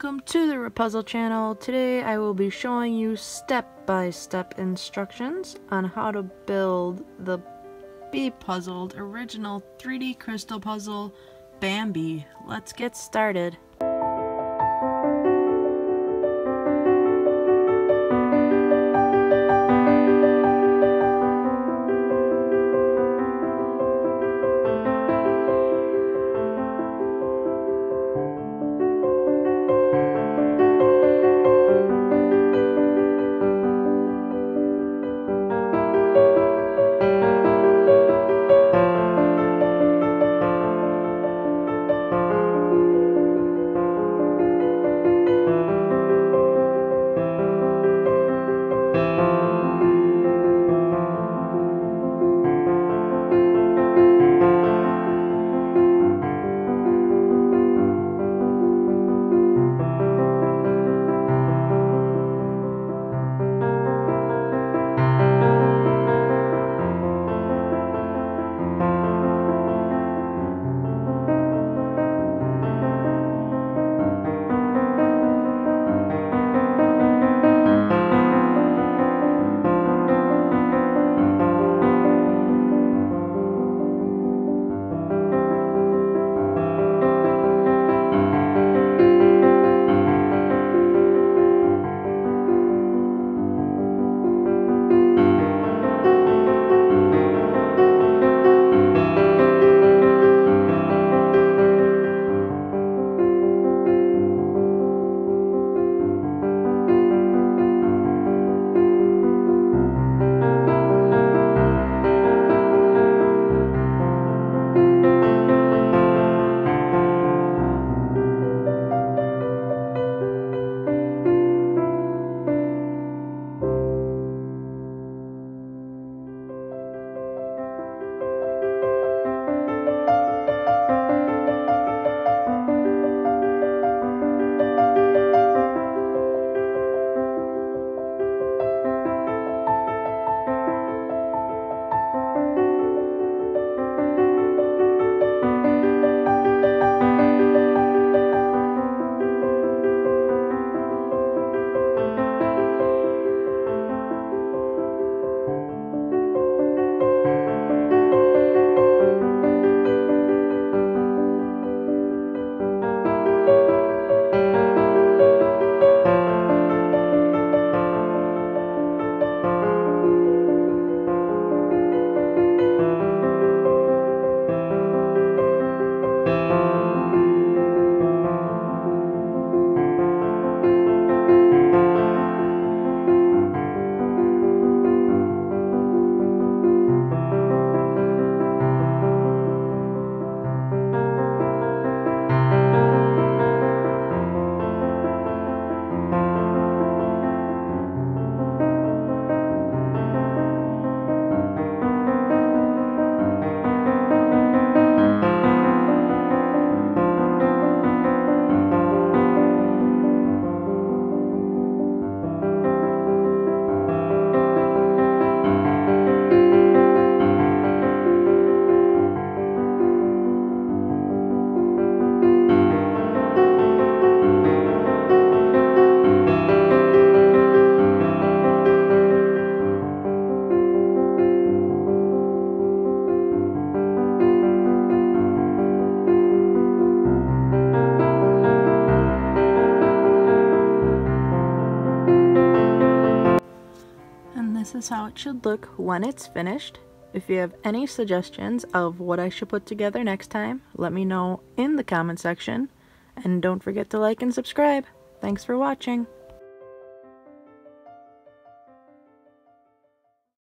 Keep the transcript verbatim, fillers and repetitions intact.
welcome to the Bepuzzled channel. Today I will be showing you step-by-step instructions on how to build the Bepuzzled original three D crystal puzzle Bambi. Let's get started. This is how it should look when it's finished. If you have any suggestions of what I should put together next time, let me know in the comment section. And don't forget to like and subscribe. Thanks for watching.